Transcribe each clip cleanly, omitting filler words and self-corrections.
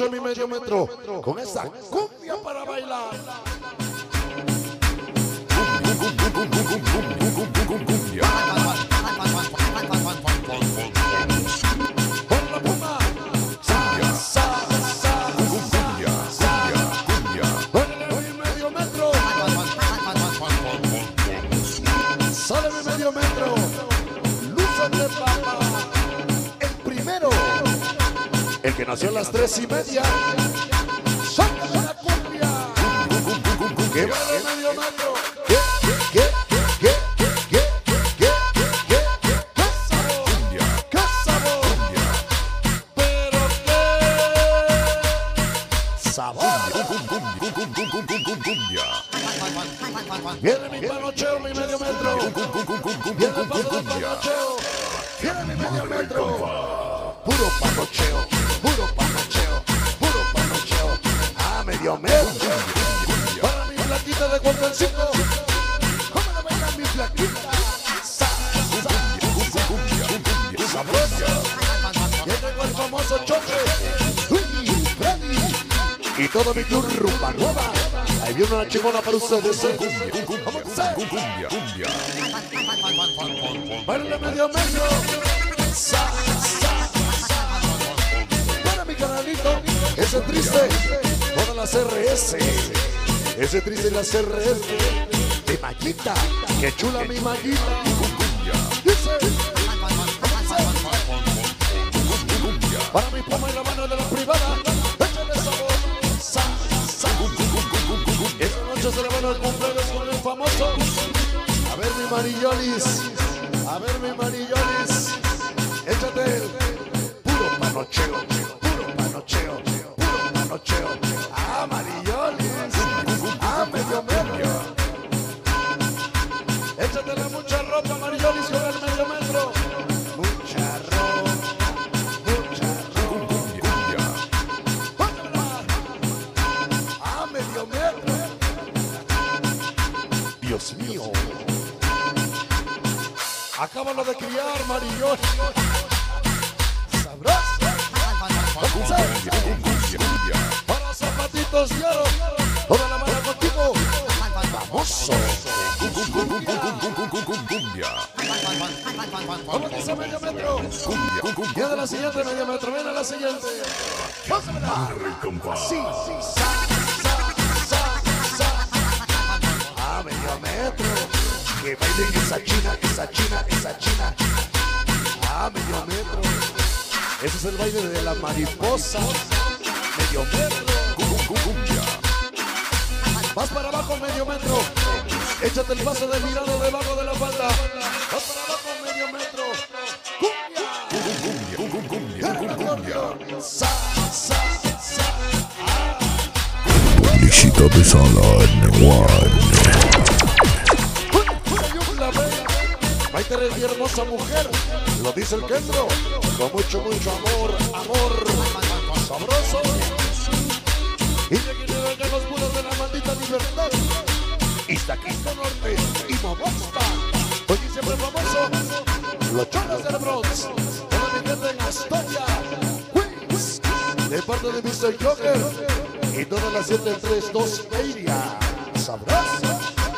noche mi medio metro con esa cumbia para bailar. Cumbia. Por la puma. Báilale mi medio metro. Sale mi medio metro. Lúzate, papá. El primero. El que nació a las 3:30. Sácame la cumbia. Que baile medio metro. ¿Qué sabor? ¿Qué sabor? Pero qué sabor. Viene mi panocheo, mi medio metro. Viene el panocheo. Viene mi medio metro. Puro panocheo, puro panocheo, puro panocheo. Ah, medio metro. Para mi flaquita de Guapancito. ¿Cómo la bailan mi flaquita? Sabroso. Ya tengo el famoso choque. Freddy. Y todo mi turba nueva. Ahí viene una chingona para ustedes. Cumbia. Baile medio metro. Para mi canalito, ese triste, todas las RS. Ese triste y las RS. Mi maguita, que chula mi maguita. Dice. Para mi poma y la mano de la privada. Échale sabor. Esta noche se le van a cumpleaños con el famoso. A ver mi Marillolis. A ver mi Marillolis. Échate el puro panocheo. Puro panocheo. Puro panocheo. Ah, Marillolis. Ah, medio metro. Échatele mucha ropa, Marillolis, con el medio metro. Mucha ropa. Mucha ropa. Póngamela. Ah, medio metro. Dios mío. Acábalo de criar, Marillolis. Sabroso. Para zapatitos de oro. Toda la mano contigo. Famoso. ¿Cómo dice medio metro? Viene la siguiente medio metro. Viene la siguiente. Pásamela. Sí. Ah, medio metro. Que baile esa china, esa china, esa china. Ah, medio metro. Ese es el baile de la mariposa. Medio metro. Vas para abajo, medio metro. Échate el vaso de mirado debajo de la falda. Vas para abajo, medio metro. Cumbia. Visita de Salad One. Maite eres mi hermosa mujer, lo dice el Kendro, con mucho amor, sabroso. Y de aquí de los muros de la maldita libertad, Iztaquista Norte y Momosta. Hoy siempre famoso, los cholos del Bronx, toda mi gente en Astoria, Queens, de parte de Mr. Joker, y todas las 732 Area, sabroso.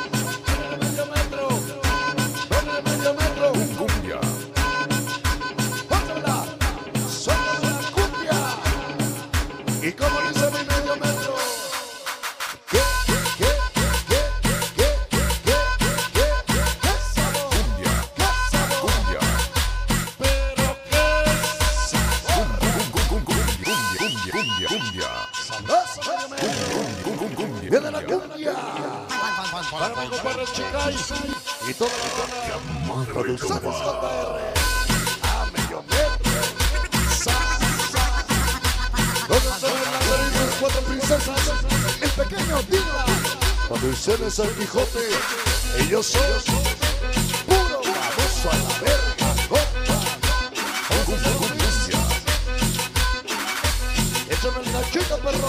¿Y cómo dice mi medio metro? ¿Qué sabor? ¿Qué sabor? Pero qué sabor. Sabroso, viene la cumbia. Para mi compadre Chicay y toda la zona Producciones JR. A medio metro. Las 4 princesas, el pequeño Dila, Producciones San Quijote, y yo soy puro baboso a la verga, échame el cachito, perro,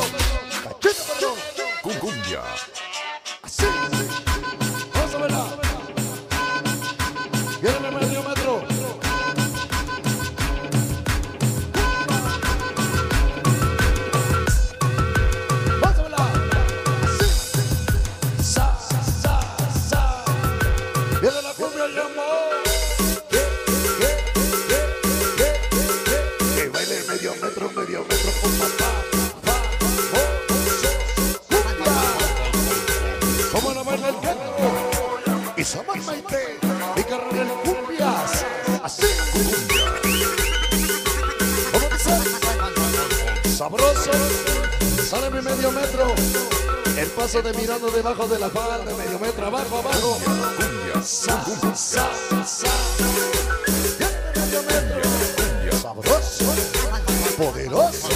Cumbia. así, vamos a verla, viene medio metro. sabroso. Sale mi medio metro. El paso de mirando debajo de la falda, medio metro abajo, abajo. Sa, sa, sa. Medio metro. Sabroso. Poderoso.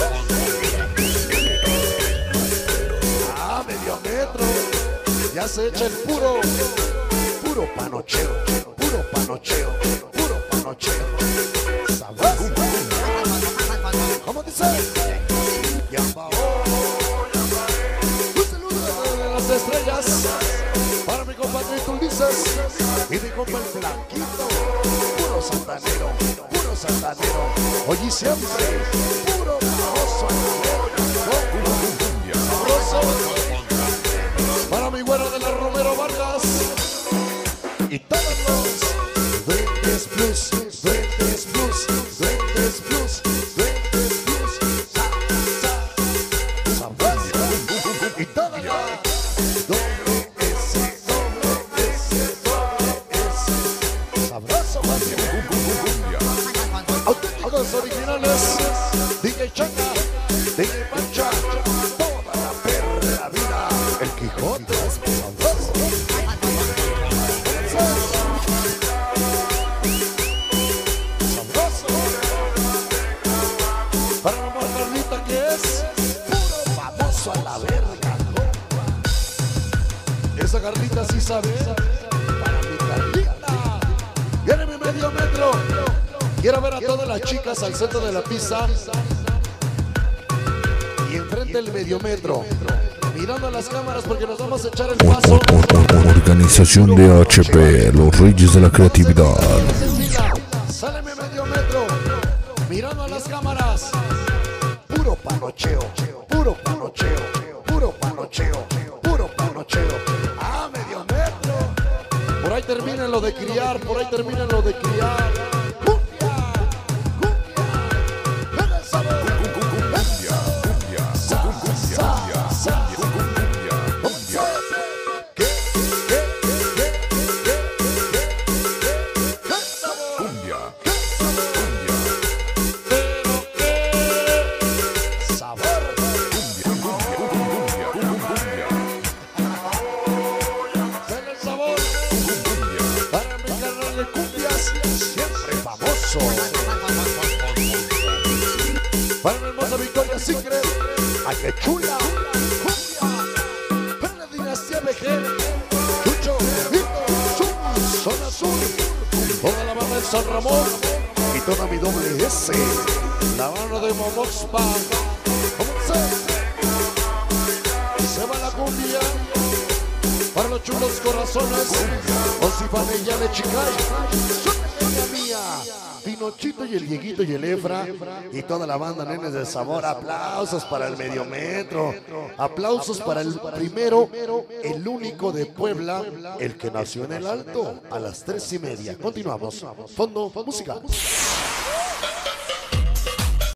Ah, medio metro. Ya se echa el puro panocheo, puro panocheo, puro panocheo. Sabroso. ¿Cómo dice? Ya va. Un saludo de las estrellas para mi compadrito Ulises y mi compa el Blanquito. Puro santanero, puro santanero. Oye, siempre puro famoso. Sabroso. Para mi güero de la Romero Vargas y todos los Duendes Plus, Duendes Plus, Duendes Plus, Duendes Plus, sabroso. Y todos los sabroso. Auténticos originales, DJ Changa, DJ Pancha, toda la perra vida, el Quijote, sabroso. Sabroso. Para la mujer Carlita que es puro famoso a la verga, ¿no? Esa Carlita sí sabe. Para mi Carlita. Viene mi medio metro. Quiero ver a todas las chicas al centro de la pista. Y enfrente el medio metro. Mirando a las cámaras porque nos vamos a echar el paso. Organización de HP, los reyes de la creatividad. Sale mi medio metro. Mirando a las cámaras. Puro panocheo, puro panocheo, puro panocheo, puro panocheo. Ah, medio metro. Por ahí termina lo de criar, por ahí termina lo de criar. Cumbia, cumbia. Ven el sabor. Cumbia, cumbia, cumbia, sa. Para mi hermosa Victoria Secret, ¡ay qué chula! Cumbia, para la dinastía BG, Chucho, Vito, Zona Azul, toda la banda de San Ramón y toda mi doble S, la mano de Momoxpa. ¿Cómo se va la cumbia? Para los chulos corazones, Osifane de Chicay, mía. Pinochito y el Dieguito y el Efra y toda la banda Nenes del Sabor. Aplausos para el medio metro. Aplausos para el primero, el único de Puebla, el que nació en el Alto a las 3:30. Continuamos. Fondo, música.